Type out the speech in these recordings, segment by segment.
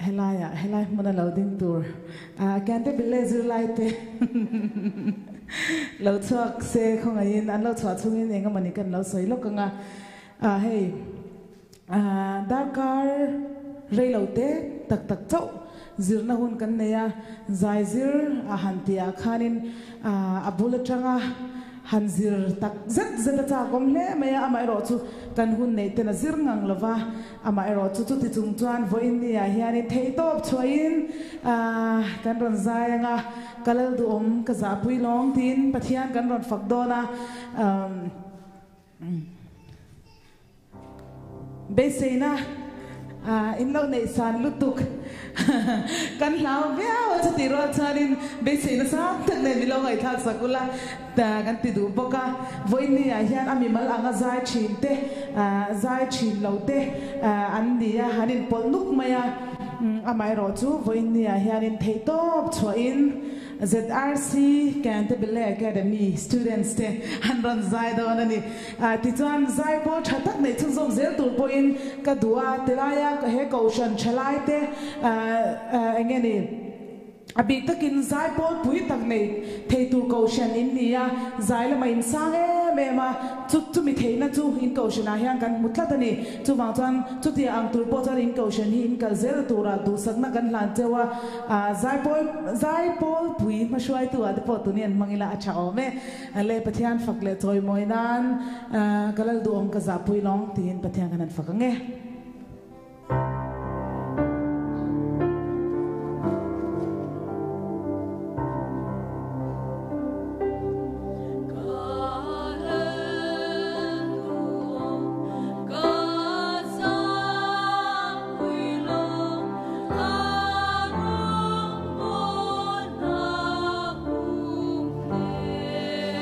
helai muna loading tour kante bille zirlaite lo chuak se khongain an lo chwa chungin enga mani kan lo soi lokanga hey dakar reilote tak tak chau zirna hun kan neya zaizir hantia khanin abulatanga hanzir tak zat zata cha komle maya amai ro chu kan hun nei tena zir ngang lova amai ro chu ti chung chuan voin ni a hiani thei top chuain kan ron zayanga kalal du ka za pui long tin pathian kan ron fakdona beseina in lo nei san lutuk kan lau bia wa chu ti ro charin beseina sa tak nei lo ngai thak sakula ta kan ti du boka voin ni a hian ami mal anga zai thin te zai thin lo te an dia hanin pol nuk maya amai ro chu voin ni a hianin thei top chuain ZRC Canterbury Academy students te hanron zai do nani ti chuan zai po thatak nei chung zom zel tur po in ka dua telaya ka he kaushan chalai te engeni abi takin zai po pui tak nei thei tur kaushan in nia zai la mai sang me ma chu mi theina chu in kaushan a hian kan mutla tani chu wang chuan chu ti ang tur po chuan in kaushan hi in kal zel tura du sakna kan hlan chewa zai pol pui ma shuai tu ad po tu nian mangila acha ome le pathian fakle choi moinan kalal du om ka za pui long tin pathian kanan fakange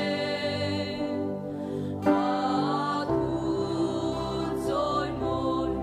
More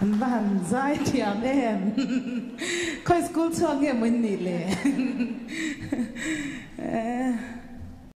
anh bạn giải thiam em khơi school cho nghe mình nỉ lệ